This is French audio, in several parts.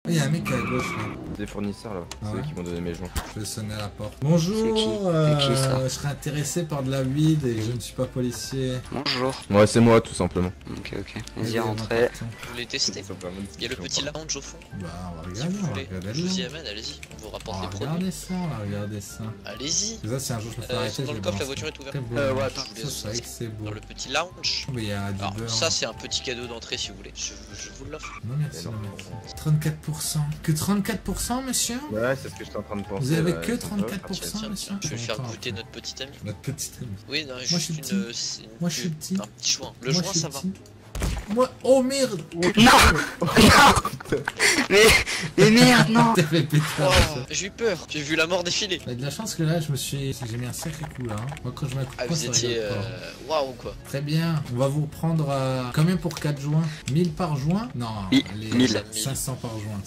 il y a un mec à gauche là. Des fournisseurs là, Ah c'est ouais. eux qui m'ont donné mes joints. Je vais sonner à la porte. Bonjour, C'est qui, ça je serais intéressé par de la weed et je ne suis pas policier. Bonjour. Ouais, c'est moi tout simplement. Ok, vas-y, rentrez. Vous voulez tester? Il y a le petit lounge au fond. Bah, on va Si regarder, vous on va voulez, regarder je vous y là. amène, allez-y. On vous On rapporte va les produits. regarder ça, on va regarder ça. Allez-y. Ça, si un jour je me fais Ils arrêter, sont dans je le vais coffre, la balancer. voiture est ouverte. Très beau. Ouais, Ça, attends, je vous c'est vrai laisse que c'est beau. dans le petit lounge. Mais il y a du Alors, beurre. ça, c'est un petit cadeau d'entrée si vous voulez. Je vous l'offre. Non, merci, non, merci. 34%. Que 34%, monsieur? Ouais, c'est ce que j'étais en train de penser. Vous avez là, que ils sont pas. 34%, monsieur? Je vais faire goûter notre petit ami. Notre petite amie. Oui, non, Moi, je suis juste petit. Moi, je suis petit. un petit joint. Le Moi, joint, je suis ça va. petit. Moi, oh merde! Non. Mais merde, non. T'as fait péter. Oh, j'ai eu peur. J'ai vu la mort défiler. T'as de la chance que là, j'ai mis un sacré coup là. Hein. Moi, quand je mets un coup de Ah, poing, vous ça étiez. rigole pas. Waouh, quoi. Très bien, on va vous prendre combien pour 4 joints? 1000 par joint? Non, Oui, allez, 1000. 500 par joint,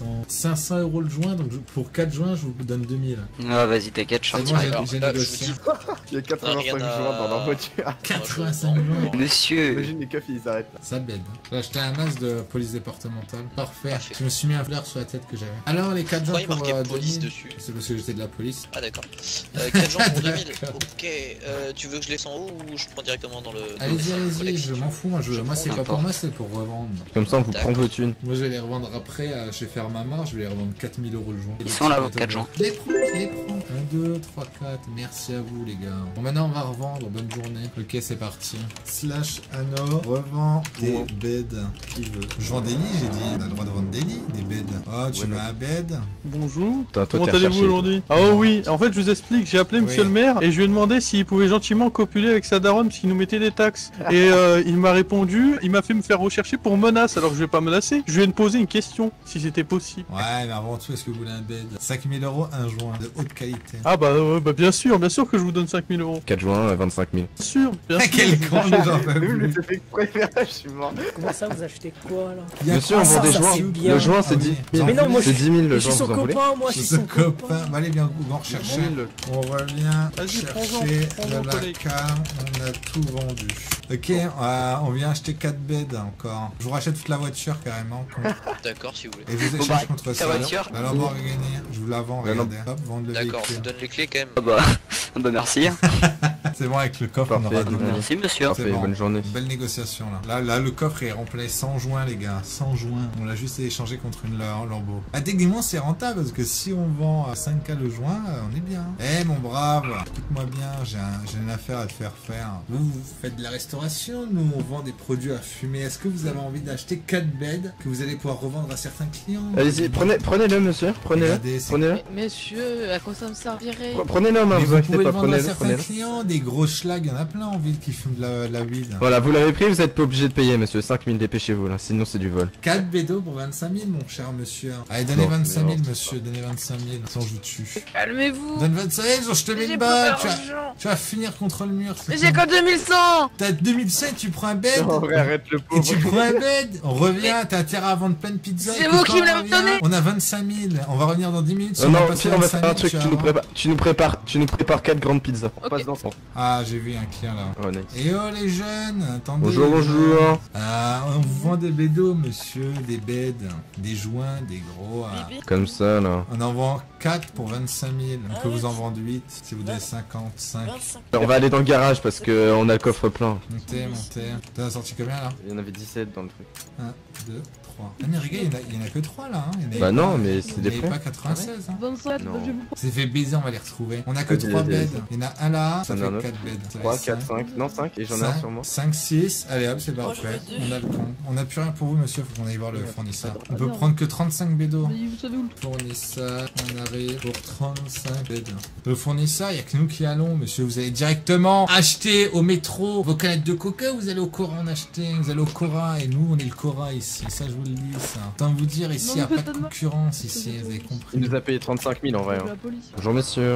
500 € le joint, donc pour 4 joints, je vous donne 2000. Ah, vas-y, t'inquiète, je C'est suis bon, Alors, j'ai là, je négocié. vous dis- Il y a 85 rien à- joints dans leur voiture. 85 joints. Monsieur. Imagine les keufs ils s'arrêtent là. Ça bête. J'ai acheté un masque de police départementale. Parfait. Parfait. Je me suis mis un fleur sur la tête que j'avais. Alors, les 4 joints Pourquoi il pour marquait police 2000. dessus? C'est parce que j'étais de la police. Ah, d'accord. 4 gens pour 2000. D'accord. Ok. Tu veux que je laisse en haut ou je prends directement dans le. Allez-y, allez-y, collection je m'en fous. Moi, moi c'est pas pour moi, c'est pour revendre. Comme ça on vous D'accord. prend vos thunes. Moi, je vais les revendre après. Je vais faire ma marge. Je vais les revendre 4000 € le joint. Ils sont là, vos 4 joints. Les prends, les prends. 1, 2, 3, 4. Merci à vous, les gars. Bon, maintenant, on va revendre. Bonne journée. Ok, c'est parti. Slash Anno revend des beds. Qui veut? Je vends des lits, j'ai dit. On a le droit de vendre des lits, des beds. Oh, tu Ouais, veux un bed? Bonjour. Toi, Comment t'es allez-vous recherché. aujourd'hui? Ah oh oui, en fait je vous explique, j'ai appelé monsieur Oui. le maire et je lui ai demandé s'il pouvait gentiment copuler avec sa daronne parce qu'il nous mettait des taxes. Et il m'a répondu, il m'a fait me faire rechercher pour menace alors que je vais pas menacer. Je lui ai posé une question, si c'était possible. Ouais, mais avant tout, est-ce que vous voulez un bed? 5000 €, un joint de haute qualité. Ah bah, bien sûr que je vous donne 5000 €. 4 juin, 25 000. Bien sûr, bien sûr. Quel con, les gens peuvent Oui, mais plus. c'est fait exprès, je suis mort. Comment ça, vous achetez quoi là? Il y a Monsieur, on quoi, vend des ça, joints. c'est bien. Le joint c'est Ah 10 oui. 000. Mais non, moi, C'est 10 000 le Je suis joint, son vous en voulez? copain, moi je Je suis suis son copain. Bah, allez bien, on va rechercher. On revient Vas-y, prends-en, chercher prends-en, de la collègue. cam, on a tout vendu. Ok, on vient acheter 4 beds encore. Je vous rachète toute la voiture carrément. D'accord, si vous voulez. Et je vous Bon, échange bah, contre ta ça. voiture. La Lamborghini, je vous la vends, La regardez. Hop, vendre le D'accord, je vous véhicule. donne les clés quand même. Ah bah, bah merci. C'est bon, avec le coffre, on Parfait, aura de merci. Merci monsieur. C'est Parfait, bon. bonne journée. Belle négociation là. Là, le coffre est rempli 100 joints, les gars. 100 joints. On l'a juste échangé contre une Lambo. Ah, techniquement, c'est rentable parce que si on vend à 5K le joint, on est bien. Eh, mon brave, écoute-moi bien, j'ai une affaire à te faire faire. Vous faites de la restauration, nous, on vend des produits à fumer. Est-ce que vous avez envie d'acheter 4 beds que vous allez pouvoir revendre à certains clients? Allez-y, prenez-le monsieur, prenez-le. Regardez, c'est- Prenez-le. Monsieur, à quoi ça me servirait? Prenez-le en main, Mais vous vous inquiétez pouvez le pas, vendre à prenez-le, certains prenez-le. clients, des gros schlags, il y en a plein en ville qui fument de la weed. Voilà, vous l'avez pris, vous êtes pas obligé de payer monsieur, 5 000, dépêchez-vous là, sinon c'est du vol. 4 bédos pour 25 000, mon cher monsieur. Allez, donnez Non, 25 000, non. monsieur, donnez 25 000, sinon je vous tue. Calmez-vous. Donne 25 000, je te mets J'ai une pas balle, d'argent. tu vas finir contre le mur. c'est Mais j'ai tout. que 2100. T'as 2007, tu prends un bed En vrai, arrête le et pauvre. tu prends un bed, on revient, t'as intérêt à vendre plein de pizzas. C'est et vous quand qui on me l'avez revient, donné. On a 25 000, on va revenir dans 10 minutes. si Non, on a non, passé pire, on va 25 faire un 000, truc, tu vas tu nous voir. prépares 4 grandes pizzas. On Ok. passe dans son. Ah, j'ai vu un client là. Oh, nice. Et oh les jeunes, attendez. Bonjour, les bonjour. jeunes. On vous vend des bédos, monsieur, des beds, des joints, des gros. Comme ça là. On en vend 4 pour 25 000. On peut vous en vendre 8 si vous donnez 55. On va aller dans le garage parce que on a le coffre plein. Montez, montez. T'en as sorti combien là? Il y en avait 17 dans le truc. 1, 2, 3. Ah mais regarde, il y en a que 3 là. Hein. Il y en avait Bah non, pas- mais c'est il y des avait frais. pas 96. Hein. 27, Non. je vais C'est fait baiser, on va les retrouver. On a que Vas-y, 3 vas-y, beds. vas-y. Il y en a un là, ça Il y en a un fait autre. 4 beds. 3, 4, 5, non 5, et j'en ai un sur moi. 5, 6. Allez hop, c'est parfait. On a le con. On a plus rien pour vous, monsieur. Faut qu'on aille voir le fournisseur. On peut prendre que 35 bédos. Mais vous savez où le Fournisseur, on arrive pour 35 beds. Le fournisseur, il n'y a que nous qui allons, monsieur. Vous allez directement acheter au métro vos canettes de coca, vous allez au Cora en acheter. Vous allez au Cora et nous, on est le Cora ici. Ça, je vous le dis, ça. Tant de vous dire, ici, il n'y a Non, pas de faites-moi. concurrence ici, vous avez compris. Il nous a payé 35 000 en vrai. de Hein. la police? Bonjour monsieur.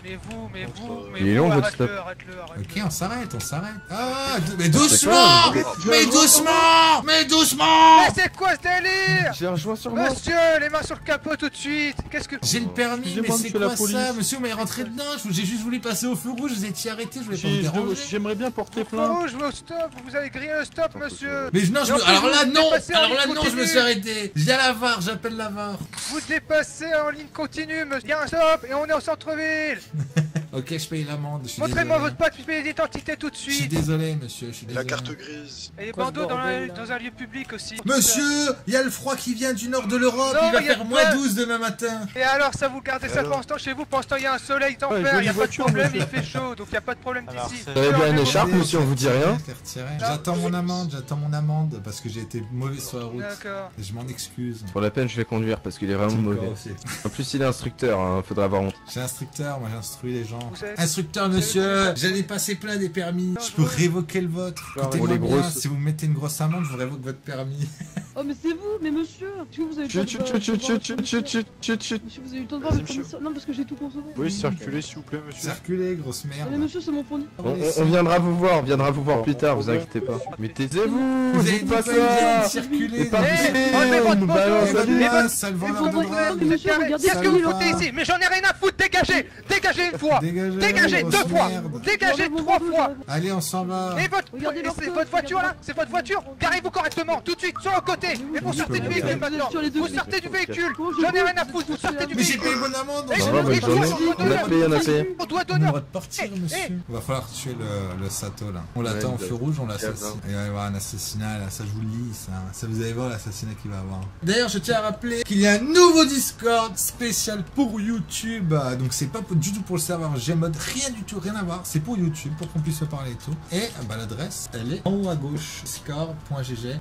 mais Il est long, votre stop. arrête-le. Ok, on s'arrête. Ah, mais doucement. Mais doucement. Mais c'est quoi ce délire? J'ai un joint sur moi. Monsieur, les mains sur le capot tout de suite. Qu'est-ce que... J'ai le permis, mais Excusez-moi, c'est monsieur la quoi ça? police. Monsieur, vous m'avez rentré dedans, j'ai juste voulu passer au feu rouge, vous étiez arrêté, je voulais pas vous déranger. J'aimerais bien porter plainte. Oh, je vais au stop, vous avez grillé le stop, monsieur. Mais non, Et en plus, alors vous là non, dépassez en ligne je me continue. suis arrêté. J'ai la VAR, j'appelle la VAR. Vous dépassez en ligne continue, monsieur. Il y a un stop et on est au centre-ville. Ok, je paye l'amende, je suis Montrez-moi désolé. votre papier d'identité tout de Je suis suite. désolé, monsieur, je suis désolé. grise. Et les Quoi, ce bandeaux bordel, là dans un lieu public aussi. Monsieur, il y a le froid qui vient du nord de l'Europe, Non, il va y a faire pas- moins 12 demain matin. Et alors, ça vous gardez ça alors pendant ce temps chez vous? Pendant ce temps, il y a un soleil d'enfer, jolie il y a pas de voiture, problème, monsieur. il fait chaud, donc il y a pas de problème d'ici. Vous avez bien une écharpe, Attendez, monsieur, on vous dit rien. je l'ai retiré. J'attends mon amende parce que j'ai été mauvais sur la route. D'accord. Et je m'en excuse. Pour la peine, je vais conduire parce qu'il est vraiment D'accord, mauvais. aussi. En plus, il est instructeur, hein, faudra avoir honte. J'ai instructeur, moi j'instruis les gens. Vous êtes- Instructeur, monsieur, j'allais passer plein des permis. Je peux révoquer le vôtre. Pour Écoutez-moi les bien, grosses. si vous mettez une grosse amende, je vous révoque votre permis. Oh, mais c'est vous, mais monsieur. Est-ce que vous avez eu le temps de voir Monsieur, vous avez eu le temps de voir le fournisseur? Non, parce que j'ai tout consommé. Oui, circulez s'il vous plaît, monsieur. Circulez, grosse Mais merde. monsieur, c'est mon fournisseur. On viendra vous voir, plus tard, vous inquiétez pas. Mais taisez-vous, Vous avez dites dit pas quoi, ils viennent ça. circuler. Et pas enlevez votre nous manteau, balance Eh la ben, vie. là, ça le vendeur de Mais drogue. monsieur, regardez Qu'est-ce que vous ça va. foutez ici? Mais j'en ai rien à foutre, dégagez. Dégagez une fois. Dégagez, Dégagez grosse deux fois. merde. Dégagez trois fois. Allez, on s'en va. Et votre, Regardez et leur c'est coffre, votre voiture là? regardez C'est votre voiture? Garez-vous correctement, tout de suite, sur le côté. Et vous sortez du véhicule maintenant. Vous sortez du véhicule. J'en ai rien à foutre, vous sortez du Mais j'ai véhicule. payé mon amende. Eh, Ça j'ai va, une bonne journée. voiture, On a payé, on a payé. On doit On a le donner. droit de partir, monsieur. Va falloir tuer le Sato là. On l'attend au feu rouge, on l'assassine. Et il va y avoir un assassinat là, ça je vous le dis, ça. Ça vous allez voir l'assassinat qu'il va avoir. D'ailleurs, je tiens à rappeler qu'il y a un nouveau Discord spécial pour YouTube. Donc c'est pas du tout pour le serveur Gmod, rien du tout, rien à voir. C'est pour YouTube, pour qu'on puisse se parler et tout. Et bah, l'adresse, elle est en haut à gauche. Discord.gg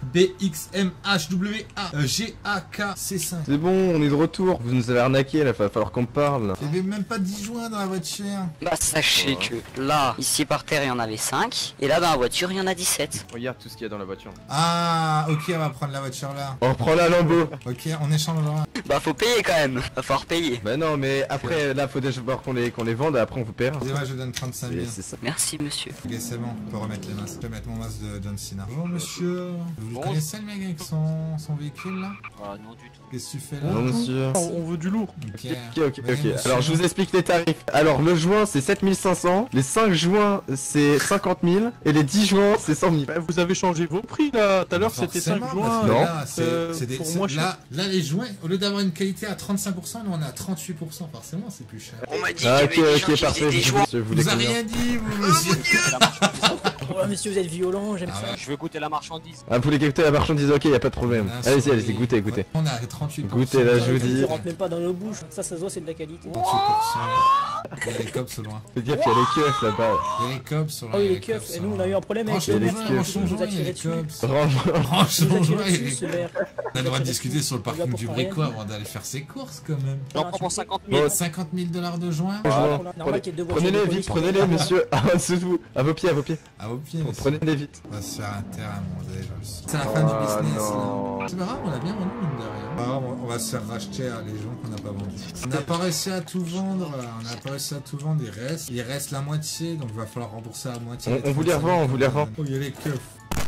BXMHWAGAKC5. C'est bon, on est de retour. Vous nous avez arnaqué là, va falloir qu'on parle. Il y avait même pas 10 joints dans la voiture. Bah sachez que là, ici par terre il y en avait 5, et là dans la voiture il y en a 17. Regarde tout ce qu'il y a dans la voiture. Ah, ok, on va prendre la voiture là. On reprend la Lambo. Ok, on échangera. Bah faut payer quand même, va falloir payer. Bah non, mais après, là, faut déjà voir qu'on les vende, et après on vous paiera. Excusez-moi, je donne 35 000. Et c'est ça. Merci monsieur. Ok, c'est bon, on peut remettre les masques. Je peux mettre mon masque de John Cena. Bonjour monsieur. Vous connaissez le mec avec son véhicule là? Ah non du tout. Qu'est-ce que tu fais là? Non, monsieur. On veut du lourd. Ok, Ok. monsieur. Alors, je vous explique les tarifs. Alors, le joint, c'est 7500. Les 5 joints, c'est 50 000. Et les 10 joints, c'est 100 000. Bah, vous avez changé vos prix là. Tout à l'heure, c'était 5 Forcément, joints. parce que Non. là, c'est des- pour c'est- moi, là, les joints, au lieu d'avoir une qualité à 35%, nous on est à 38%. Forcément, c'est plus cher. On m'a dit Ah, qu'il y avait des gens ok, qui parfait. faisaient des joints. Monsieur, vous voulez Vous avez combien rien dit, vous, monsieur. Oh, monsieur, vous êtes violent, j'aime Ah ça. ouais. Je veux goûter la marchandise. Ah, vous voulez goûter la marchandise? Ok, y a pas de problème. Ah, Allez-y, sorry. allez-y, goûtez, goûtez. On est à 38%. Goûtez, là, je vous dis. Ça rentre même pas dans nos bouches. Ça se voit, c'est de la qualité. 38%. Il y a les cops au loin. Faut dire qu'il y a les keufs là-bas. Il y a les cops au loin. Oh, il y a les keufs. cops Et au nous, on loin. a eu un problème avec Franchement, le les médecin. keufs. franchement, Il nous a il y a tiré les dessus. cops. Franchement. Franchement, Il nous a il y a tiré les dessus, ce cops. verre. On a le droit de discuter sur le Il va parking pour du faire Brécois rien. avant d'aller faire ses courses quand même. J'en prends pour 50 000. Bon, 50 000 $ de joint Normal qu'il y ait deux voitures Prenez-les de vite, police. prenez-les, monsieur. Ah, en dessous de vous. À vos pieds, à vos pieds. à vos pieds. monsieur. Prenez-les vite. On va se faire un terrain, mon déjà. C'est la fin du Ah, business. non. là. C'est pas grave, on a bien vendu mine de rien. Pas grave, on va se faire racheter à les gens qu'on n'a pas vendus. On n'a pas réussi à tout vendre. On n'a pas réussi à tout vendre. Il reste la moitié, donc il va falloir rembourser la moitié. On vous les revend, on vous les revend. Oh, il y a les keufs.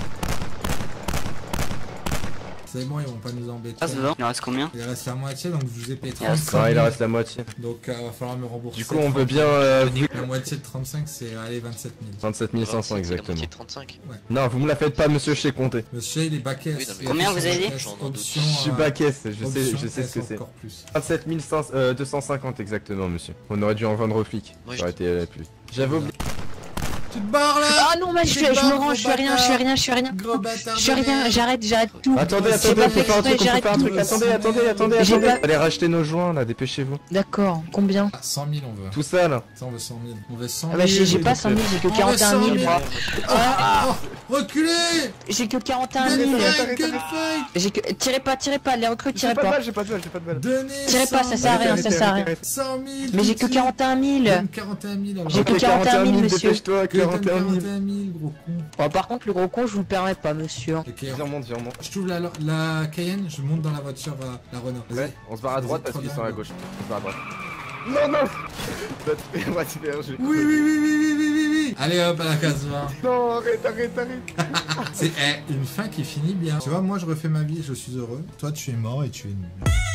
C'est bon, ils vont pas nous embêter. Ah c'est bon, il en reste combien? Il reste la moitié, donc je vous ai payé Il reste 35 Non, 000. il en reste la moitié. Donc il va falloir me rembourser. Du coup, on veut 30 bien 000. La moitié de 35, c'est allez 27 000. 27 500 exactement. 35. Non, vous me la faites pas, monsieur, je sais compter. Monsieur, il est back-caisse. Oui, non, mais- Combien vous avez dit? Option. Je suis back-caisse, je sais option ce que S c'est. encore plus. 27 250 exactement, monsieur. On aurait dû en vendre aux flics. Moi, Ça aurait été plus vite. J'avais oublié. Tu te barres là. Ah non, mais je me rends, je fais rien, je fais rien, je fais rien. Gros bâtard. Je fais rien, j'arrête tout. Attendez, J'ai attendez, pas on peut fait faire un truc, exprès, on peut j'arrête faire un tout. truc. Attendez. J'ai pas- Allez racheter nos joints là, dépêchez-vous. D'accord, combien? 100 000 on veut. Tout ça là. Ça on veut 100 000. On veut 100 000. Ah bah j'ai pas 100 000, j'ai que 41 000 moi. Oh, reculez. J'ai que 41 000. J'ai que... Tirez pas, les recrues, tirez pas. j'ai pas de balle. Donnez. Tirez pas, ça sert à rien, ça sert à rien. 100 000. Mais j'ai que 41 000. Donne 41 000 alors. J'ai que 41 000, monsieur. Dépêche-toi, Que donne 41 000. 41 000, gros con. Bon, par contre, le gros con, je vous le permets pas, monsieur. Ok, Virement. je trouve la Cayenne, je monte dans la voiture, la Renault. Vas-y. Ouais, on se barre à droite Vas-y, parce qu'ils trop sont à bien. gauche. On se barre à droite. Non, non. On va te faire jouer. Oui, oui, oui, oui, oui, oui, oui, oui. Allez hop, à la case 20. Non, arrête. C'est une fin qui finit bien. Tu vois, moi je refais ma vie, je suis heureux. Toi tu es mort et tu es nul.